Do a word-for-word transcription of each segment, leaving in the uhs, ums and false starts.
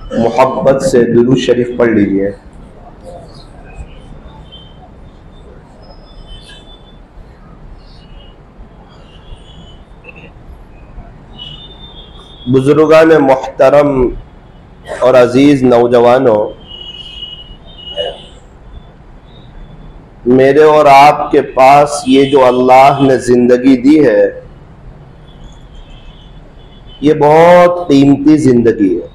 मोहब्बत से दुरूद शरीफ पढ़ लीजिए। बुजुर्गान मोहतरम और अजीज नौजवानों, मेरे और आपके पास ये जो अल्लाह ने जिंदगी दी है, ये बहुत कीमती जिंदगी है।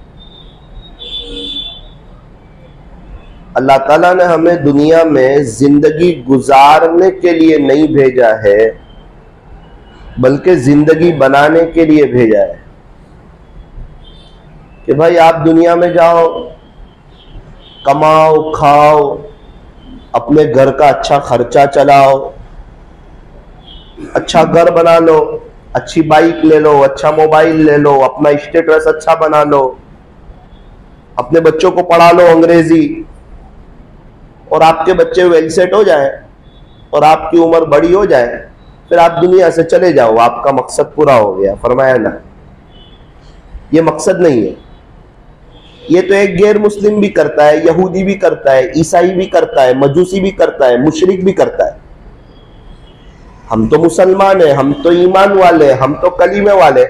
अल्लाह ताला ने हमें दुनिया में जिंदगी गुजारने के लिए नहीं भेजा है, बल्कि जिंदगी बनाने के लिए भेजा है कि भाई आप दुनिया में जाओ, कमाओ, खाओ, अपने घर का अच्छा खर्चा चलाओ, अच्छा घर बना लो, अच्छी बाइक ले लो, अच्छा मोबाइल ले लो, अपना स्टेटस अच्छा बना लो, अपने बच्चों को पढ़ा लो अंग्रेजी, और आपके बच्चे वेल सेट हो जाए और आपकी उम्र बड़ी हो जाए, फिर आप दुनिया से चले जाओ, आपका मकसद पूरा हो गया। फरमाया ना, ये मकसद नहीं है। ये तो एक गैर मुस्लिम भी करता है, यहूदी भी करता है, ईसाई भी करता है, मजूसी भी करता है, मुशरिक भी करता है। हम तो मुसलमान हैं, हम तो ईमान वाले, हम तो कलीमे वाले।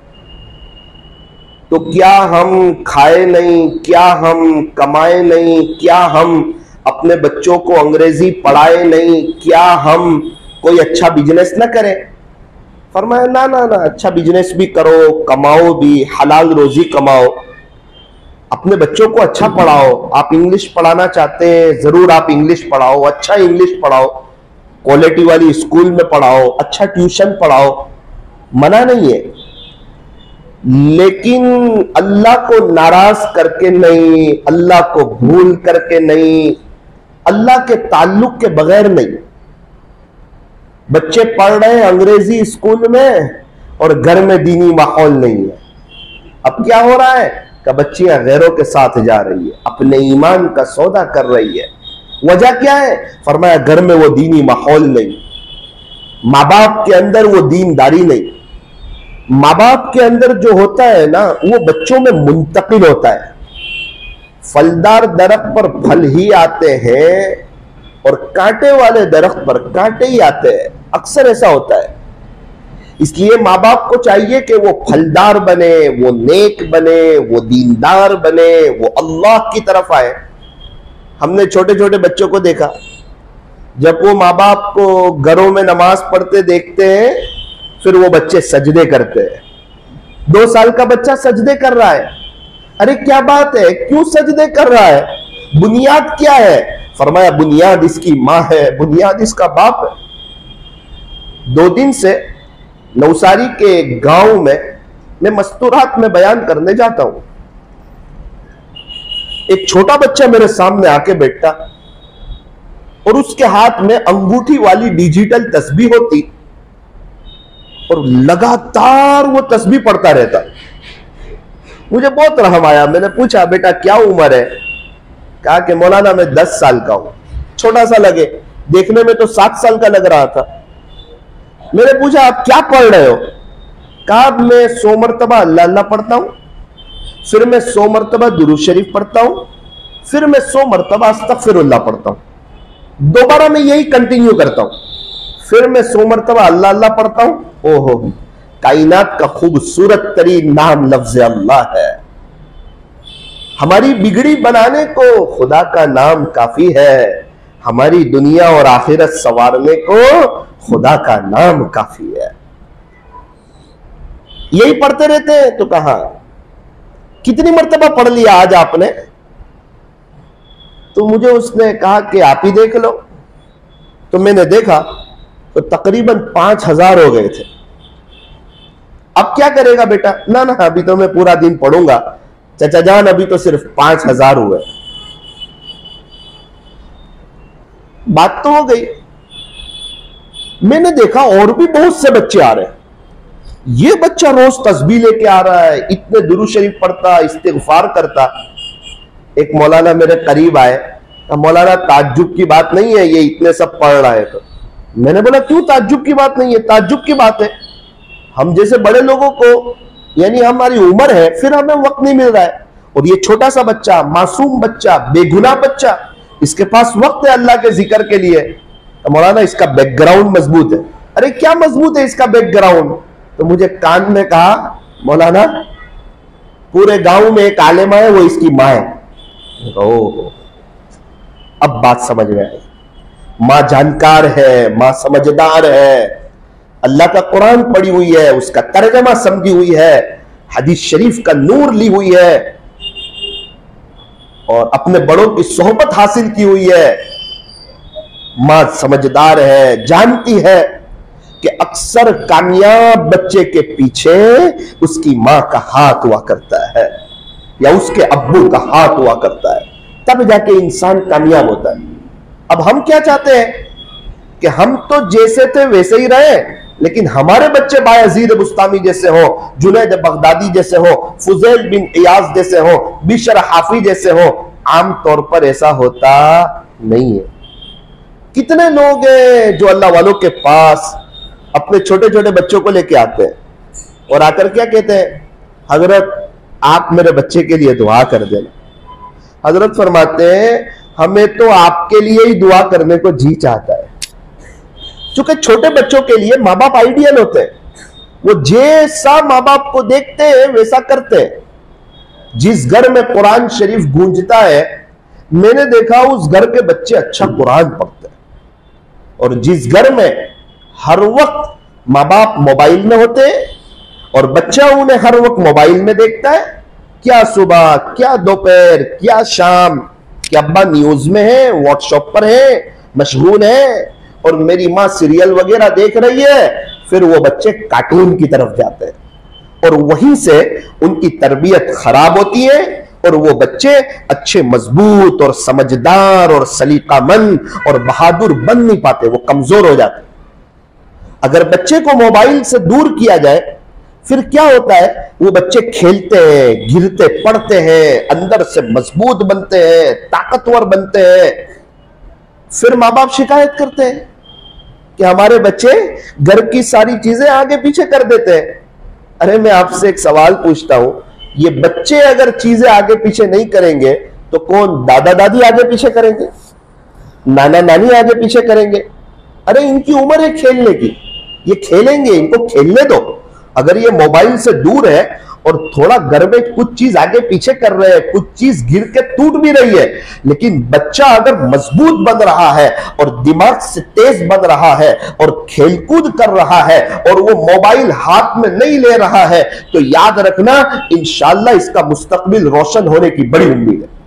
तो क्या हम खाए नहीं, क्या हम कमाए नहीं, क्या हम अपने बच्चों को अंग्रेजी पढ़ाए नहीं, क्या हम कोई अच्छा बिजनेस ना करें? फरमाया ना ना ना, अच्छा बिजनेस भी करो, कमाओ भी, हलाल रोजी कमाओ, अपने बच्चों को अच्छा पढ़ाओ। आप इंग्लिश पढ़ाना चाहते हैं, जरूर आप इंग्लिश पढ़ाओ, अच्छा इंग्लिश पढ़ाओ, क्वालिटी वाली स्कूल में पढ़ाओ, अच्छा ट्यूशन पढ़ाओ, मना नहीं है। लेकिन अल्लाह को नाराज करके नहीं, अल्लाह को भूल करके नहीं, अल्लाह के ताल्लुक के बगैर नहीं। बच्चे पढ़ रहे हैं अंग्रेजी स्कूल में और घर में दीनी माहौल नहीं है। अब क्या हो रहा है कि बच्चियां गैरों के साथ जा रही है, अपने ईमान का सौदा कर रही है। वजह क्या है? फरमाया घर में वो दीनी माहौल नहीं, माँ बाप के अंदर वो दीनदारी नहीं। माँ बाप के अंदर जो होता है ना, वो बच्चों में मुंतकिल होता है। फलदार दरख्त पर फल ही आते हैं और कांटे वाले दरख्त पर कांटे ही आते हैं, अक्सर ऐसा होता है। इसलिए माँ बाप को चाहिए कि वो फलदार बने, वो नेक बने, वो दीनदार बने, वो अल्लाह की तरफ आए। हमने छोटे छोटे बच्चों को देखा, जब वो माँ बाप को घरों में नमाज पढ़ते देखते हैं, फिर वो बच्चे सजदे करते हैं। दो साल का बच्चा सजदे कर रहा है, अरे क्या बात है, क्यों सजदे कर रहा है? बुनियाद क्या है? फरमाया बुनियाद इसकी माँ है, बुनियाद इसका बाप है। दो दिन से नवसारी के गांव में मैं मस्तूरात में बयान करने जाता हूं। एक छोटा बच्चा मेरे सामने आके बैठता और उसके हाथ में अंगूठी वाली डिजिटल तस्बीह होती और लगातार वो तस्बीह पढ़ता रहता। मुझे बहुत रहम आया। मैंने पूछा, बेटा क्या उम्र है? कहा कि मौलाना मैं दस साल का हूं। छोटा सा लगे, देखने में तो सात साल का लग रहा था। मैंने पूछा, आप क्या पढ़ रहे हो? कहा मैं सौ मरतबा अल्लाह अल्लाह पढ़ता हूं, फिर मैं सौ मरतबा दुरूद शरीफ पढ़ता हूं, फिर मैं सौ मरतबा अस्तगफिरुल्लाह पढ़ता हूं। दोबारा मैं यही कंटिन्यू करता हूं, फिर मैं सौ मरतबा अल्लाह अल्लाह पढ़ता हूं। ओहो, कायनात का खूबसूरत तरीन नाम लफ्ज़ अल्लाह है। हमारी बिगड़ी बनाने को खुदा का नाम काफी है, हमारी दुनिया और आखिरत संवारने को खुदा का नाम काफी है। यही पढ़ते रहते हैं तो कहा, कितनी मर्तबा पढ़ लिया आज आपने? तो मुझे उसने कहा कि आप ही देख लो। तो मैंने देखा तो तकरीबन पांच हजार हो गए थे। अब क्या करेगा बेटा? ना ना, अभी तो मैं पूरा दिन पढ़ूंगा। चाचा जान, अभी तो सिर्फ पांच हजार हुए। बात तो हो गई। मैंने देखा और भी बहुत से बच्चे आ रहे हैं। ये बच्चा रोज तस्बीह लेके आ रहा है, इतने दुरूद शरीफ पढ़ता, इस्तिगफार करता। एक मौलाना मेरे करीब आए, मौलाना ताज्जुब की बात नहीं है, ये इतने सब पढ़ रहा है। तो मैंने बोला, क्यों ताज्जुब की बात नहीं है? ताज्जुब की बात है। हम जैसे बड़े लोगों को, यानी हमारी उम्र है, फिर हमें वक्त नहीं मिल रहा है, और ये छोटा सा बच्चा, मासूम बच्चा, बेगुनाह बच्चा, इसके पास वक्त है अल्लाह के जिक्र के लिए। तो मौलाना इसका बैकग्राउंड मजबूत है। अरे क्या मजबूत है इसका बैकग्राउंड? तो मुझे कान में कहा, मौलाना पूरे गांव में एक आलिमा है, वो इसकी मां है। ओह, अब बात समझ में आई। मां जानकार है, मां समझदार है, अल्लाह का कुरान पढ़ी हुई है, उसका तर्जमा समझी हुई है, हदीस शरीफ का नूर ली हुई है और अपने बड़ों की सोहबत हासिल की हुई है। मां समझदार है, जानती है कि अक्सर कामयाब बच्चे के पीछे उसकी मां का हाथ हुआ करता है या उसके अब्बू का हाथ हुआ करता है, तब जाके इंसान कामयाब होता है। अब हम क्या चाहते हैं कि हम तो जैसे थे वैसे ही रहे, लेकिन हमारे बच्चे बायजीद बुस्तामी जैसे हो, जुनैद बगदादी जैसे हो, फुजैल बिन इयाज जैसे हो, बिशर हाफी जैसे हो। आम तौर पर ऐसा होता नहीं है। कितने लोग हैं जो अल्लाह वालों के पास अपने छोटे छोटे बच्चों को लेके आते हैं और आकर क्या कहते हैं, हजरत आप मेरे बच्चे के लिए दुआ कर देना। हजरत फरमाते हैं हमें तो आपके लिए ही दुआ करने को जी चाहता है। क्योंकि छोटे बच्चों के लिए माँ बाप आइडियल होते हैं, वो जैसा माँ बाप को देखते हैं वैसा करते हैं। जिस घर में कुरान शरीफ गूंजता है, मैंने देखा उस घर के बच्चे अच्छा कुरान पढ़ते हैं। और जिस घर में हर वक्त माँ बाप मोबाइल में होते हैं और बच्चा उन्हें हर वक्त मोबाइल में देखता है, क्या सुबह, क्या दोपहर, क्या शाम, क्या अब्बा न्यूज में है, व्हाट्सएप पर है, मशगूल है और मेरी मां सीरियल वगैरह देख रही है, फिर वो बच्चे कार्टून की तरफ जाते हैं और वहीं से उनकी तरबियत खराब होती है और वो बच्चे अच्छे, मजबूत और समझदार और सलीकामंद और बहादुर बन नहीं पाते, वो कमजोर हो जाते। अगर बच्चे को मोबाइल से दूर किया जाए, फिर क्या होता है, वो बच्चे खेलते हैं, गिरते पड़ते हैं, अंदर से मजबूत बनते हैं, ताकतवर बनते हैं। फिर माँ बाप शिकायत करते हैं कि हमारे बच्चे घर की सारी चीजें आगे पीछे कर देते हैं। अरे मैं आपसे एक सवाल पूछता हूं, ये बच्चे अगर चीजें आगे पीछे नहीं करेंगे तो कौन दादा दादी आगे पीछे करेंगे, नाना नानी आगे पीछे करेंगे? अरे इनकी उम्र है खेलने की, ये खेलेंगे, इनको खेलने दो। अगर ये मोबाइल से दूर है और थोड़ा घर में कुछ चीज आगे पीछे कर रहे हैं, कुछ चीज गिर के टूट भी रही है, लेकिन बच्चा अगर मजबूत बन रहा है और दिमाग से तेज बन रहा है और खेलकूद कर रहा है और वो मोबाइल हाथ में नहीं ले रहा है, तो याद रखना इंशाअल्लाह इसका मुस्तकबिल रोशन होने की बड़ी उम्मीद है।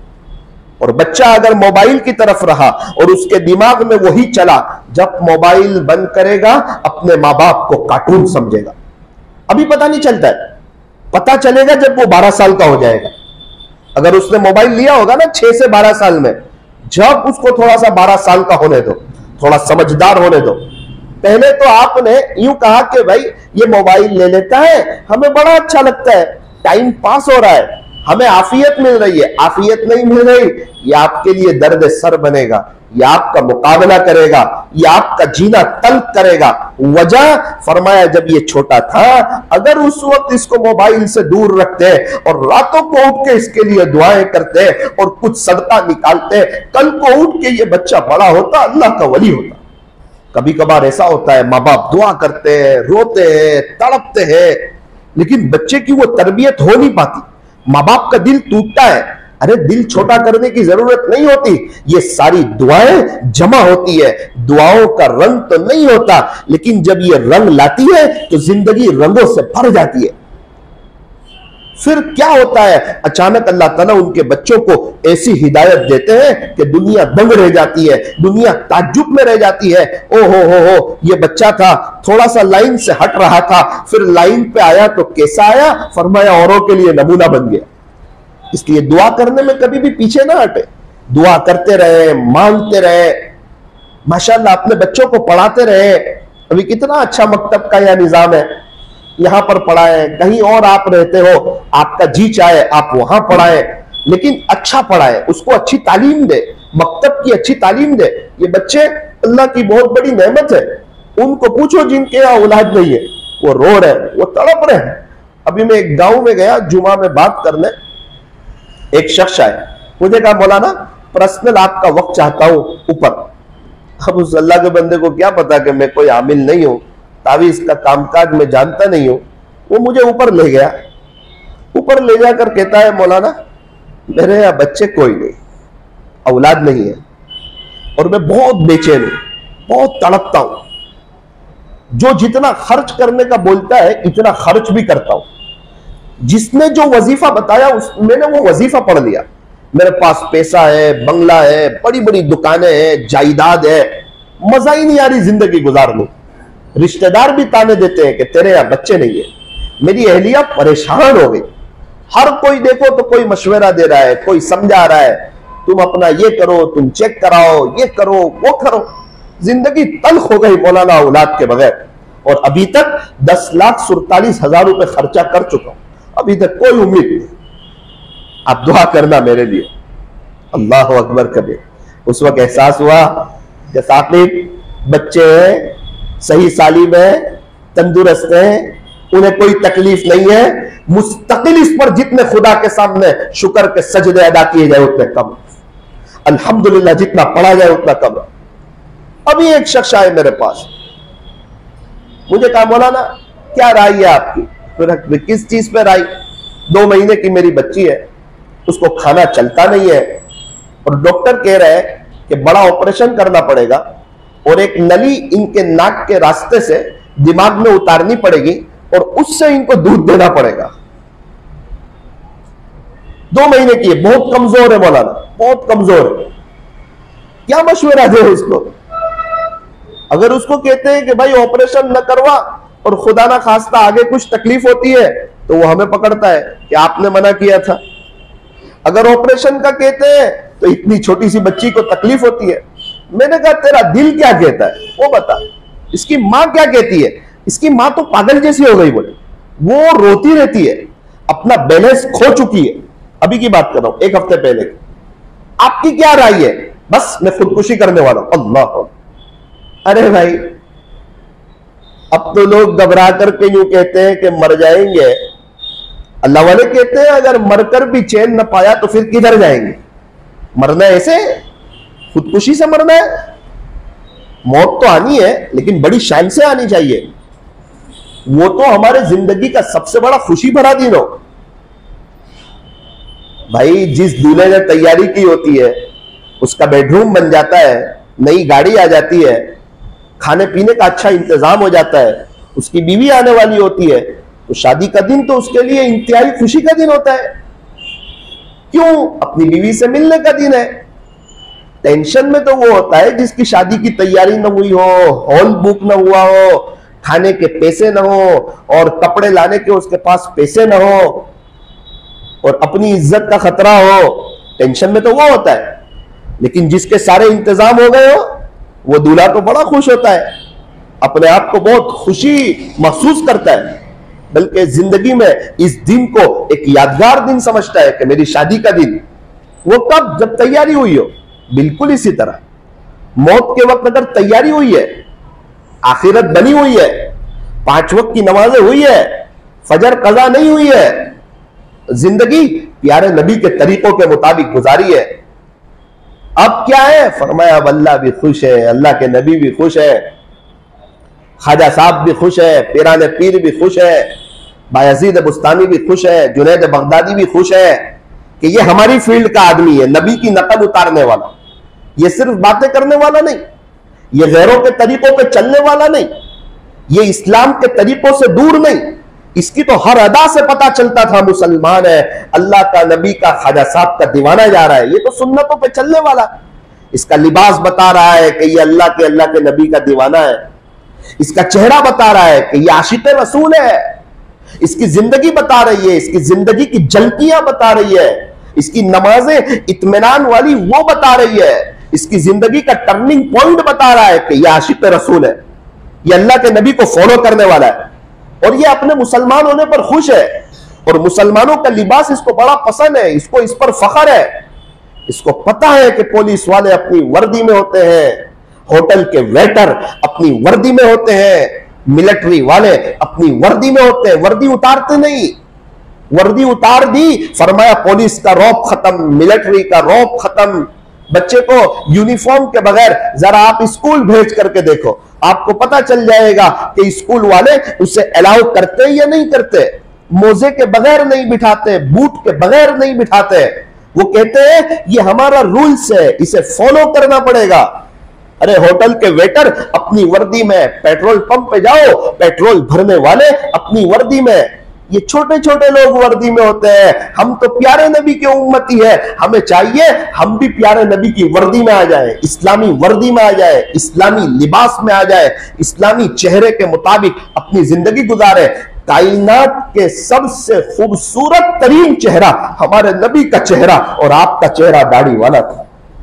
और बच्चा अगर मोबाइल की तरफ रहा और उसके दिमाग में वही चला, जब मोबाइल बंद करेगा अपने माँ बाप को कार्टून समझेगा। अभी पता नहीं चलता है, पता चलेगा जब वो बारह साल का हो जाएगा। अगर उसने मोबाइल लिया होगा ना छह से बारह साल में, जब उसको थोड़ा सा बारह साल का होने दो, थोड़ा समझदार होने दो। पहले तो आपने यूं कहा कि भाई ये मोबाइल ले लेता है, हमें बड़ा अच्छा लगता है, टाइम पास हो रहा है, हमें आफियत मिल रही है। आफियत नहीं मिल रही, ये आपके लिए दर्द सर बनेगा, ये आपका मुकाबला करेगा, ये आपका जीना तल्ख करेगा। वजह फरमाया, जब ये छोटा था, अगर उस वक्त इसको मोबाइल से दूर रखते और रातों को उठ के इसके लिए दुआएं करते और कुछ सदका निकालते, कल को उठ के ये बच्चा बड़ा होता, अल्लाह का वली होता। कभी कभार ऐसा होता है, माँ बाप दुआ करते हैं, रोते हैं, तड़पते हैं, लेकिन बच्चे की वो तरबियत हो नहीं पाती, माँ बाप का दिल टूटता है। अरे दिल छोटा करने की जरूरत नहीं होती, ये सारी दुआएं जमा होती है। दुआओं का रंग तो नहीं होता, लेकिन जब ये रंग लाती है तो जिंदगी रंगों से भर जाती है। फिर क्या होता है, अचानक अल्लाह ताला उनके बच्चों को ऐसी हिदायत देते हैं कि दुनिया दंग रह जाती है, दुनिया ताज्जुब में रह जाती है। ओ हो हो हो, ये बच्चा था, थोड़ा सा लाइन से हट रहा था, फिर लाइन पे आया तो कैसा आया, फरमाया औरों के लिए नमूना बन गया। इसलिए दुआ करने में कभी भी पीछे ना हटे, दुआ करते रहे, मांगते रहे, माशाअल्लाह अपने बच्चों को पढ़ाते रहे। अभी कितना अच्छा मकतब का यह निजाम है, यहां पर पढ़ाएं, कहीं और आप रहते हो, आपका जी चाहे आप वहां पढ़ाएं, लेकिन अच्छा पढ़ाएं, उसको अच्छी तालीम दे, मकतब की अच्छी तालीम दे। ये बच्चे अल्लाह की बहुत बड़ी नेमत है। उनको पूछो जिनके यहाँ औलाद नहीं है, वो रो रहे हैं, वो तड़प रहे हैं। अभी मैं एक गांव में गया जुमा में बात करने, एक शख्स आया, मुझे कहा मौलाना पर्सनल आपका वक्त चाहता हूं ऊपर। अब उस अल्लाह के बंदे को क्या पता कि मैं कोई आमिल नहीं हूं, तावीज़ का कामकाज मैं जानता नहीं हूं। वो मुझे ऊपर ले गया, ऊपर ले जाकर कहता है मौलाना मेरे यहाँ बच्चे कोई नहीं, औलाद नहीं है, और मैं बहुत बेचैन हूं, बहुत तड़पता हूं। जो जितना खर्च करने का बोलता है इतना खर्च भी करता हूं। जिसने जो वजीफा बताया उस मैंने वो वजीफा पढ़ लिया। मेरे पास पैसा है, बंगला है, बड़ी बड़ी दुकानें हैं, जायदाद है, मजा ही नहीं आ रही जिंदगी गुजार लूं। रिश्तेदार भी ताने देते हैं कि तेरे यहां बच्चे नहीं है। मेरी अहलिया परेशान हो गई। हर कोई देखो तो कोई मशवरा दे रहा है, कोई समझा रहा है, तुम अपना ये करो, तुम चेक कराओ, ये करो, वो करो। जिंदगी तल्ख हो गई मौलाना औलाद के बगैर। और अभी तक दस लाख सुड़तालीस हजार रुपए खर्चा कर चुका हूं, अभी तक कोई उम्मीद नहीं। आप दुआ करना मेरे लिए। अल्लाह अकबर कबीर। उस वक्त एहसास हुआ कि साकिब बच्चे हैं, सही सालिम है, तंदुरुस्त हैं, उन्हें कोई तकलीफ नहीं है। मुस्तकिल इस पर जितने खुदा के सामने शुक्र के सजदे अदा किए जाए उतने कम, अल्हम्दुलिल्लाह जितना पढ़ा जाए उतना कम। अभी एक शख्स आए मेरे पास, मुझे कहा मौलाना क्या राय है आपकी? फिर किस चीज पे राय? दो महीने की मेरी बच्ची है, उसको खाना चलता नहीं है, और डॉक्टर कह रहे हैं कि बड़ा ऑपरेशन करना पड़ेगा और एक नली इनके नाक के रास्ते से दिमाग में उतारनी पड़ेगी और उससे इनको दूध देना पड़ेगा। दो महीने की है, बहुत कमजोर है मौलाना, बहुत कमजोर है। क्या मशवरा दे उसको? अगर उसको कहते हैं कि भाई ऑपरेशन न करवा और खुदा ना खास्ता आगे कुछ तकलीफ होती है तो वो हमें पकड़ता है कि आपने मना किया था। अगर ऑपरेशन का कहते हैं तो इतनी छोटी सी बच्ची को तकलीफ होती है। मैंने कहा तेरा दिल क्या कहता है वो बता, इसकी मां क्या कहती है? इसकी मां तो पागल जैसी हो गई, बोले वो रोती रहती है, अपना बैलेंस खो चुकी है। अभी की बात कर रहा हूं, एक हफ्ते पहले की। आपकी क्या राय है? बस मैं खुदकुशी करने वाला हूं। अल्लाह, अरे भाई अब तो लोग घबरा करके यूं कहते हैं कि मर जाएंगे। अल्लाह वाले कहते हैं अगर मरकर भी चैन न पाया तो फिर किधर जाएंगे? मरना ऐसे खुदकुशी से मरना है? मौत तो आनी है लेकिन बड़ी शान से आनी चाहिए। वो तो हमारे जिंदगी का सबसे बड़ा खुशी भरा दिन हो। भाई जिस दूल्हे ने तैयारी की होती है उसका बेडरूम बन जाता है, नई गाड़ी आ जाती है, खाने पीने का अच्छा इंतजाम हो जाता है, उसकी बीवी आने वाली होती है, तो शादी का दिन तो उसके लिए इंतहाई खुशी का दिन होता है। क्यों? अपनी बीवी से मिलने का दिन है। टेंशन में तो वो होता है जिसकी शादी की तैयारी न हुई हो, हॉल बुक न हुआ हो, खाने के पैसे न हो और कपड़े लाने के उसके पास पैसे न हो और अपनी इज्जत का खतरा हो। टेंशन में तो वो होता है। लेकिन जिसके सारे इंतजाम हो गए हो वो दूल्हा तो बड़ा खुश होता है, अपने आप को बहुत खुशी महसूस करता है, बल्कि जिंदगी में इस दिन को एक यादगार दिन समझता है कि मेरी शादी का दिन। वो कब? जब तैयारी हुई हो। बिल्कुल इसी तरह मौत के वक्त अगर तैयारी हुई है, आखिरत बनी हुई है, पांच वक्त की नमाजें हुई है, फजर कज़ा नहीं हुई है, जिंदगी प्यारे नबी के तरीकों के मुताबिक गुजारी है, अब क्या है? फरमाया अब अल्लाह भी खुश है, अल्लाह के नबी भी खुश है, ख्वाजा साहब भी खुश है, पीराने पीर भी खुश है, बायजीद बुस्तानी भी खुश है, जुनैद बगदादी भी खुश है कि ये हमारी फील्ड का आदमी है, नबी की नकल उतारने वाला। ये सिर्फ बातें करने वाला नहीं, ये गैरों के तरीकों पे चलने वाला नहीं, ये इस्लाम के तरीकों से दूर नहीं, इसकी तो हर अदा से पता चलता था मुसलमान है, अल्लाह का, नबी का, ख्वाजा साहब का दीवाना जा रहा है, ये तो सुन्नतों पे चलने वाला। इसका लिबास बता रहा है कि ये अल्लाह के, अल्लाह के नबी का दीवाना है। इसका चेहरा बता रहा है कि ये आशिक रसूल है। इसकी जिंदगी बता रही है, इसकी जिंदगी की झलकियां बता रही है, इसकी नमाजें इत्मीनान वाली वो बता रही है, इसकी जिंदगी का टर्निंग पॉइंट बता रहा है कि ये आशिक रसूल है, ये अल्लाह के नबी को फॉलो करने वाला है और ये अपने मुसलमान होने पर खुश है और मुसलमानों का लिबास इसको बड़ा पसंद है, इसको इस पर फख्र है। इसको पता है कि पुलिस वाले अपनी वर्दी में होते हैं, होटल के वेटर अपनी वर्दी में होते हैं, मिलिट्री वाले अपनी वर्दी में होते हैं, वर्दी उतारते नहीं। वर्दी उतार दी, फरमाया पुलिस का रौब खत्म, मिलिट्री का रौब खत्म। बच्चे को यूनिफॉर्म के बगैर जरा आप स्कूल भेज करके देखो, आपको पता चल जाएगा कि स्कूल वाले उसे अलाउ करते या नहीं करते। मोजे के बगैर नहीं बिठाते, बूट के बगैर नहीं बिठाते। वो कहते हैं ये हमारा रूल्स है, इसे फॉलो करना पड़ेगा। अरे होटल के वेटर अपनी वर्दी में, पेट्रोल पंप पे जाओ, पेट्रोल भरने वाले अपनी वर्दी में, ये छोटे छोटे लोग वर्दी में होते हैं। हम तो प्यारे नबी के उम्मती है, हमें चाहिए हम भी प्यारे नबी की वर्दी में आ जाए, इस्लामी वर्दी में आ जाए, इस्लामी लिबास में आ जाए, इस्लामी चेहरे के मुताबिक अपनी जिंदगी गुजारे। कायनात के सबसे खूबसूरत तरीन चेहरा हमारे नबी का चेहरा, और आपका चेहरा दाढ़ी वाला था।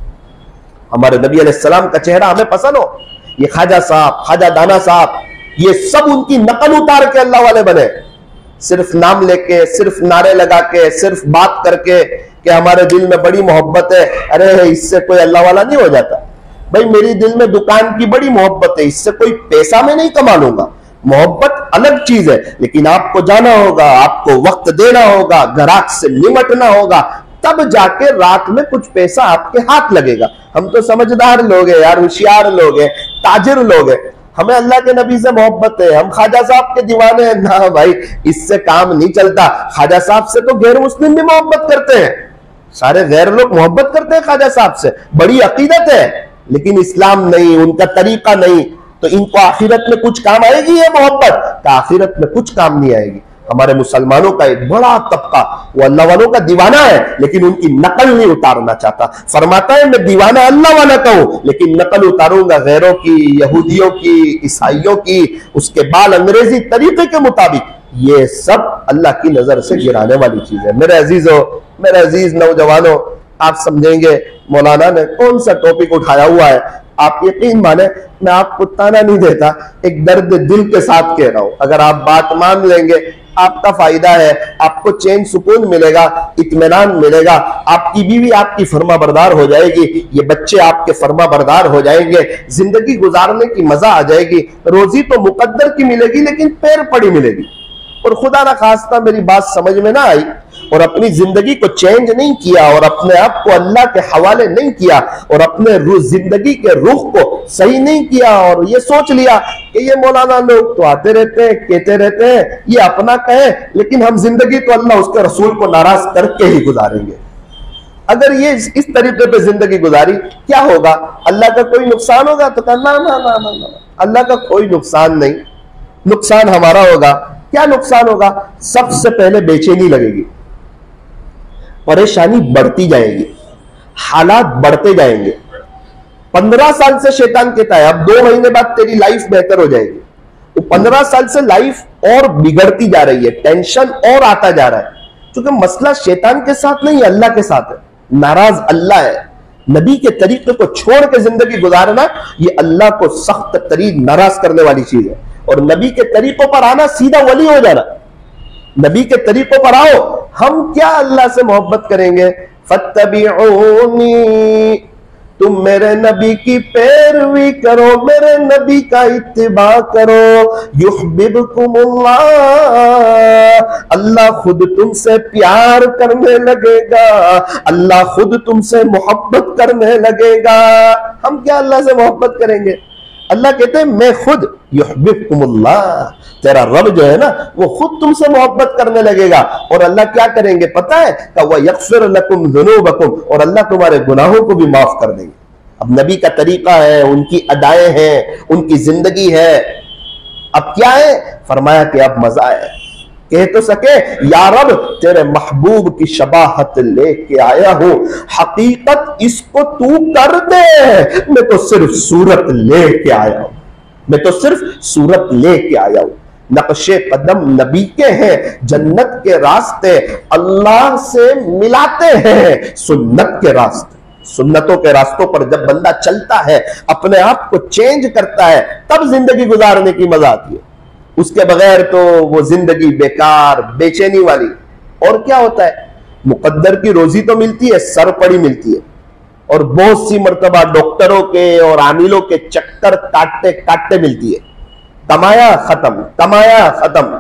हमारे नबी अलैहिस्सलाम का चेहरा हमें पसंद हो। ये ख्वाजा साहब, ख्वाजा दाना साहब, ये सब उनकी नकल उतार के अल्लाह वाले बने। सिर्फ नाम लेके, सिर्फ नारे लगा के, सिर्फ बात करके कि हमारे दिल में बड़ी मोहब्बत है, अरे इससे कोई अल्लाह वाला नहीं हो जाता। भाई मेरी दिल में दुकान की बड़ी मोहब्बत है, इससे कोई पैसा में नहीं कमा लूंगा। मोहब्बत अलग चीज है, लेकिन आपको जाना होगा, आपको वक्त देना होगा, ग्राहक से निमटना होगा, तब जाके रात में कुछ पैसा आपके हाथ लगेगा। हम तो समझदार लोग हैं यार, होशियार लोग हैं, ताजिर लोग हैं, हमें अल्लाह के नबी से मोहब्बत है, हम ख्वाजा साहब के दीवाने हैं ना भाई, इससे काम नहीं चलता। ख्वाजा साहब से तो गैर मुस्लिम भी मोहब्बत करते हैं, सारे गैर लोग मोहब्बत करते हैं ख्वाजा साहब से, बड़ी अकीदत है, लेकिन इस्लाम नहीं, उनका तरीका नहीं, तो इनको आखिरत में कुछ काम आएगी ये मोहब्बत? का आखिरत में कुछ काम नहीं आएगी। हमारे मुसलमानों का एक बड़ा तबका वो अल्लाह वालों का दीवाना है, लेकिन उनकी नकल नहीं उतारना चाहता। फरमाता है मैं दीवाना अल्लाह वाला का हूं, लेकिन नकल उतारूंगा गैरों की, यहूदियों की, ईसाइयों की, उसके बाद अंग्रेजी तरीके के मुताबिक। ये सब अल्लाह की नजर से गिराने वाली चीज है। मेरे अजीजों, मेरे अजीज नौजवानों, आप समझेंगे मौलाना ने कौन सा टॉपिक उठाया हुआ है। आप यकीन माने, मैं आपको ताना नहीं देता, एक दर्द दिल के साथ कह रहा हूं। अगर आप बात मान लेंगे, आपका फायदा है, आपको चैन सुकून मिलेगा, इत्मीनान मिलेगा, आपकी बीवी आपकी फर्मा बरदार हो जाएगी, ये बच्चे आपके फर्मा बरदार हो जाएंगे, जिंदगी गुजारने की मजा आ जाएगी। रोजी तो मुकद्दर की मिलेगी, लेकिन पैर पड़ी मिलेगी। और खुदा ना खास्ता मेरी बात समझ में ना आई और अपनी जिंदगी को चेंज नहीं किया और अपने आप को अल्लाह के हवाले नहीं किया और अपने जिंदगी के रुख को सही नहीं किया और ये सोच लिया कि ये मौलाना लोग तो आते रहते हैं, कहते रहते हैं, ये अपना कहे, लेकिन हम जिंदगी तो अल्लाह उसके रसूल को नाराज करके ही गुजारेंगे। अगर ये इस, इस तरीके पे जिंदगी गुजारी, क्या होगा? अल्लाह का कोई नुकसान होगा? तो कहना ना ना ना ना, अल्लाह का कोई नुकसान नहीं, नुकसान हमारा होगा। क्या नुकसान होगा? सबसे पहले बेचैनी लगेगी, परेशानी बढ़ती जाएगी, हालात बढ़ते जाएंगे। पंद्रह साल से शैतान कहता है अब दो महीने बाद तेरी लाइफ बेहतर हो जाएगी, तो पंद्रह साल से लाइफ और बिगड़ती जा रही है, टेंशन और आता जा रहा है, क्योंकि मसला शैतान के साथ नहीं, अल्लाह के साथ है। नाराज अल्लाह है। नबी के तरीके को छोड़ के जिंदगी गुजारना ये अल्लाह को सख्त तरीन नाराज करने वाली चीज है। और नबी के तरीकों पर आना सीधा वली हो जाना। नबी के तरीकों पर आओ, हम क्या अल्लाह से मोहब्बत करेंगे? फत्तबिऊनी, तुम मेरे नबी की पैरवी करो, मेरे नबी का इत्तिबा करो, युहब्बिबकुमुल्लाह, अल्लाह खुद तुमसे प्यार करने लगेगा, अल्लाह खुद तुमसे मोहब्बत करने लगेगा। हम क्या अल्लाह से मोहब्बत करेंगे? अल्लाह कहते हैं मैं खुद, युहब्बिबकुमुल्लाह, तेरा रब जो है ना वो खुद तुमसे मोहब्बत करने लगेगा। और अल्लाह क्या करेंगे पता है? व यग़फ़िर लकुम ज़ुनूबकुम, और अल्लाह तुम्हारे गुनाहों को भी माफ कर देंगे। अब नबी का तरीका है, उनकी अदाएं हैं, उनकी जिंदगी है। अब क्या है? फरमाया कि अब मजा है, कह तो सके या रब तेरे महबूब की शबाहत लेके आया हूं, हकीकत इसको तू कर दे, मैं तो सिर्फ सूरत लेके आया हूं, मैं तो सिर्फ सूरत लेके आया हूं। नक्शे कदम नबी के हैं, जन्नत के रास्ते अल्लाह से मिलाते हैं, सुन्नत के रास्ते, सुन्नतों के रास्तों पर जब बंदा चलता है, अपने आप को चेंज करता है, तब जिंदगी गुजारने की मजा आती है। उसके बगैर तो वो जिंदगी बेकार, बेचैनी वाली। और क्या होता है? मुकद्दर की रोजी तो मिलती है, सर पड़ी मिलती है, और बहुत सी मर्तबा डॉक्टरों के और आमिलों के चक्कर काटते काटते मिलती है। कमाया खत्म, कमाया खत्म।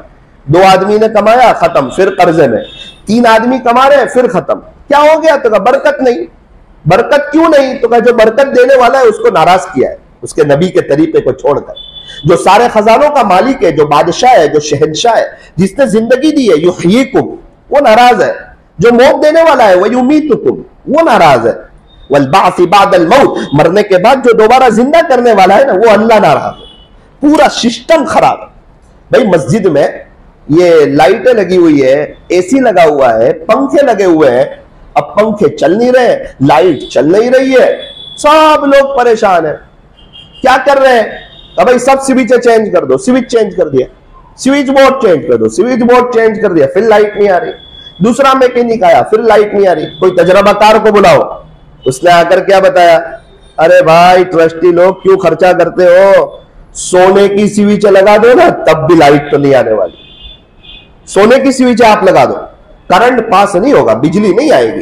दो आदमी ने कमाया, खत्म, फिर कर्जे में। तीन आदमी कमा रहे हैं, फिर खत्म। क्या हो गया? तो कहा बरकत नहीं। बरकत क्यों नहीं? तो कहा जो बरकत देने वाला है उसको नाराज किया है, उसके नबी के तरीके को छोड़कर। जो सारे खजानों का मालिक है, जो बादशाह है, जो शहंशाह है, जिसने जिंदगी दी है, युहयीकुम, वो नाराज है। जो मौत देने वाला है, वह युमीतुकुम, वो नाराज है। वल बासी बादल मौत, मरने के बाद जो दोबारा जिंदा करने वाला है ना, वो अल्लाह नाराज है। पूरा सिस्टम खराब है। भाई मस्जिद में ये लाइटें लगी हुई है, एसी लगा हुआ है, पंखे लगे हुए हैं, अब पंखे चल नहीं रहे, लाइट चल नहीं रही है, सब लोग परेशान है। क्या कर रहे हैं? अब भाई सब स्विच चेंज कर दो, स्विच चेंज कर दिया, स्विच बोर्ड चेंज कर दो, स्विच बोर्ड चेंज कर दिया, फिर लाइट नहीं आ रही। दूसरा मैकेनिक आया, फिर लाइट नहीं आ रही। कोई तजर्बाकार को बुलाओ, उसने आकर क्या बताया? अरे भाई ट्रस्टी लोग क्यों खर्चा करते हो, सोने की स्विच लगा दो ना, तब भी लाइट तो नहीं आने वाली। सोने की स्विच आप लगा दो, करंट पास नहीं होगा, बिजली नहीं आएगी।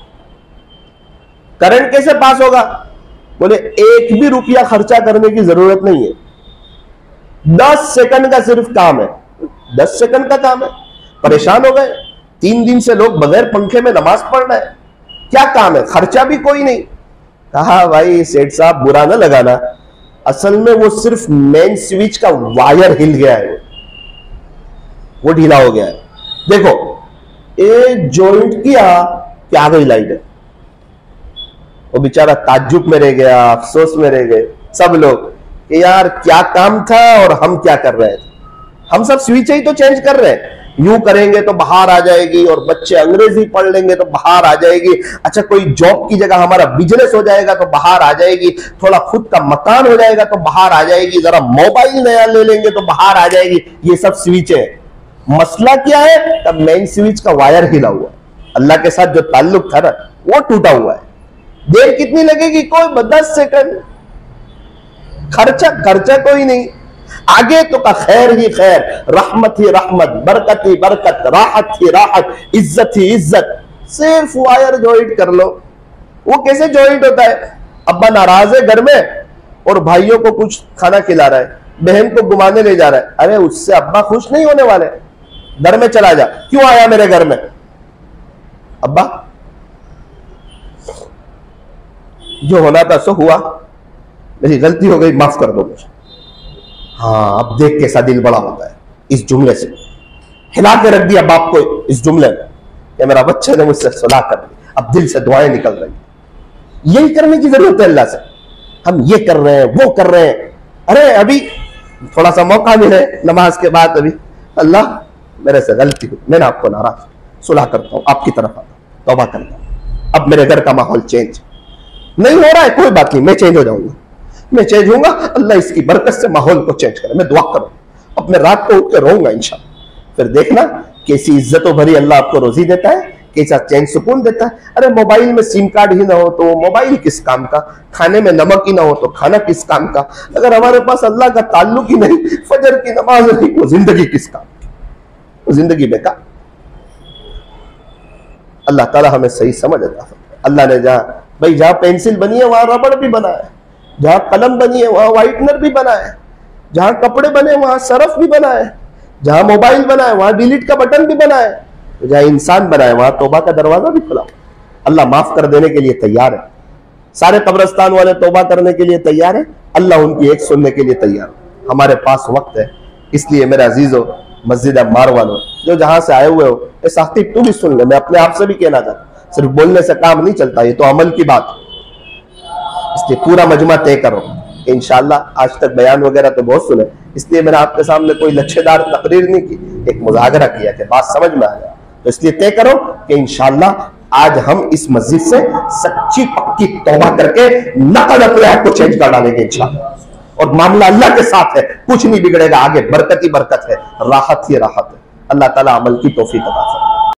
करंट कैसे पास होगा? बोले एक भी रुपया खर्चा करने की जरूरत नहीं है, दस सेकंड का सिर्फ काम है, दस सेकंड का काम है। परेशान हो गए, तीन दिन से लोग बगैर पंखे में नमाज पढ़ रहे हैं। क्या काम है? खर्चा भी कोई नहीं। कहा भाई सेठ साहब बुरा ना लगाना, असल में वो सिर्फ मेन स्विच का वायर हिल गया है, वो ढीला हो गया है। देखो एक जॉइंट किया कि आ गई लाइट है। वो बेचारा ताज्जुब में रह गया, अफसोस में रह गए सब लोग कि यार क्या काम था और हम क्या कर रहे थे। हम सब स्विच ही तो चेंज कर रहे हैं। यूं करेंगे तो बाहर आ जाएगी, और बच्चे अंग्रेजी पढ़ लेंगे तो बाहर आ जाएगी। अच्छा कोई जॉब की जगह हमारा बिजनेस हो जाएगा तो बाहर आ जाएगी। थोड़ा खुद का मकान हो जाएगा तो बाहर आ जाएगी। जरा मोबाइल नया ले लेंगे तो बाहर आ जाएगी। ये सब स्विच है। मसला क्या है? तब मेन स्विच का वायर हिला हुआ, अल्लाह के साथ जो ताल्लुक था ना वो टूटा हुआ है। देर कितनी लगेगी? कोई दस सेकंड। खर्चा खर्चा कोई नहीं। आगे तो का खैर ही खैर, रहमत ही रहमत, बरकत ही बरकत, राहत ही राहत, इज्जत ही इज्जत। सिर्फ वायर जॉइंट कर लो। वो कैसे जॉइंट होता है? अब्बा नाराज है घर में और भाइयों को कुछ खाना खिला रहा है, बहन को घुमाने ले जा रहा है। अरे उससे अब्बा खुश नहीं होने वाले। घर में चला जा, क्यों आया मेरे घर में? अब्बा जो होना था सो हुआ, मेरी गलती हो गई, माफ कर दो मुझे। हाँ अब देख कैसा दिल बड़ा होता है इस जुमले से। हिला के रख दिया बाप को इस जुमले में कि मेरा बच्चे ने मुझसे सुलह कर दी, अब दिल से दुआएं निकल रही। यही करने की जरूरत है अल्लाह से। हम ये कर रहे हैं, वो कर रहे हैं। अरे अभी थोड़ा सा मौका मिले नमाज के बाद, अभी अल्लाह मेरे से गलती हुई, मैंने आपको नाराज, सुलह करता हूं, आपकी तरफ आता हूं, तौबा करता हूं। अब मेरे घर का माहौल चेंज नहीं हो रहा है, कोई बात नहीं, मैं चेंज हो जाऊंगा, मैं चेंज होऊंगा। अल्लाह इसकी बरकत से माहौल को चेंज करे। मैं दुआ करूं, अब मैं रात को उठ के रहूंगा इंशाअल्लाह। फिर देखना कैसी इज्जतों भरी अल्लाह आपको रोजी देता है, कैसा चैन सुकून देता है। अरे मोबाइल में सिम कार्ड ही ना हो तो मोबाइल किस काम का, खाने में नमक ही ना हो तो खाना किस काम का। अगर हमारे पास अल्लाह का ताल्लुक ही नहीं, फजर की नमाज नहीं, वो जिंदगी किस काम, वो जिंदगी बेकार। अल्लाह ताला हमें सही समझ अता फरमाए। अल्लाह ने जहां भाई जहां पेंसिल बनी है वहां रबड़ भी बना है, जहां कलम बनी है वहां व्हाइटनर भी बना है, जहां कपड़े बने वहां सरफ भी बना है, जहां मोबाइल बना है वहां डिलीट का बटन भी बना है, जहां इंसान बना है वहां तौबा का दरवाजा भी खुला। अल्लाह माफ कर देने के लिए तैयार है। सारे कब्रिस्तान वाले तौबा करने के लिए तैयार है, अल्लाह उनकी एक सुनने के लिए तैयार है। हमारे पास वक्त है, इसलिए मेरे अजीजों, मस्जिद अम्मार वालों, जो जहां से आए हुए हो, ये साथी तू भी सुन ले। मैं अपने आप से भी कहना चाहता, सिर्फ बोलने से काम नहीं चलता, ये तो अमल की बात। इसलिए पूरा मजमा तय करो इंशाअल्लाह। आज तक बयान वगैरह तो बहुत सुने, इसलिए मैंने आपके सामने कोई लच्छेदार तकरीर नहीं की, एक मुजाहरा किया कि बात समझ में आ जाए। तो इसलिए तय करो कि इंशाअल्लाह आज हम इस मस्जिद से सच्ची पक्की तौबा करके नकद अपने आप को चेंज कर डालेंगे इंशाअल्लाह। और मामला अल्लाह के साथ है, कुछ नहीं बिगड़ेगा। आगे बरकत ही बरकत है, राहत ही राहत है। अल्लाह ताला अमल की तौफीक अता फरमाए।